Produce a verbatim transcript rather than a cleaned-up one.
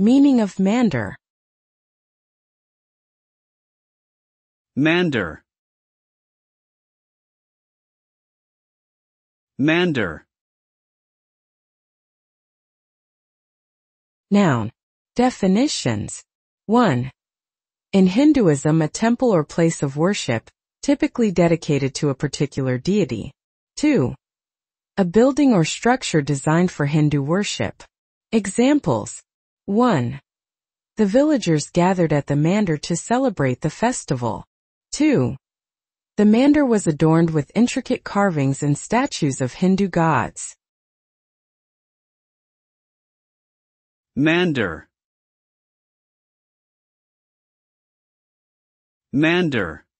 Meaning of mandir. Mandir. Mandir. Noun. Definitions. one. In Hinduism, a temple or place of worship, typically dedicated to a particular deity. two. A building or structure designed for Hindu worship. Examples. one. The villagers gathered at the mandir to celebrate the festival. two. The mandir was adorned with intricate carvings and statues of Hindu gods. Mandir. Mandir.